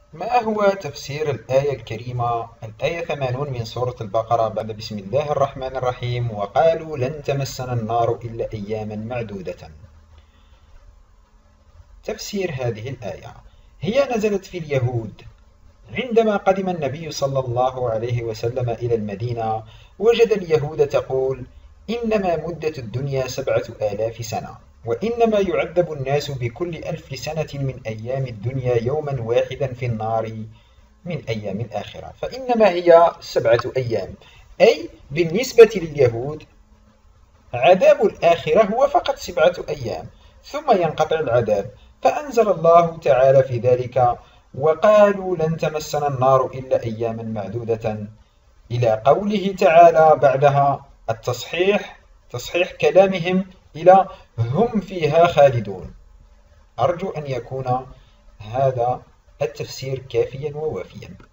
ما هو تفسير الآية الكريمة الآية 80 من سورة البقرة بعد بسم الله الرحمن الرحيم وقالوا لن تمسنا النار إلا أياما معدودة؟ تفسير هذه الآية: هي نزلت في اليهود عندما قدم النبي صلى الله عليه وسلم إلى المدينة، وجد اليهود تقول: إنما مدة الدنيا 7000 سنة، وإنما يعذب الناس بكل 1000 سنة من أيام الدنيا يوما واحدا في النار من أيام الآخرة، فإنما هي 7 أيام، أي بالنسبة لليهود عذاب الآخرة هو فقط 7 أيام ثم ينقطع العذاب. فأنزل الله تعالى في ذلك: وقالوا لن تمسنا النار إلا أياما معدودة، إلى قوله تعالى بعدها تصحيح كلامهم إلى هم فيها خالدون. أرجو أن يكون هذا التفسير كافيا ووافيا.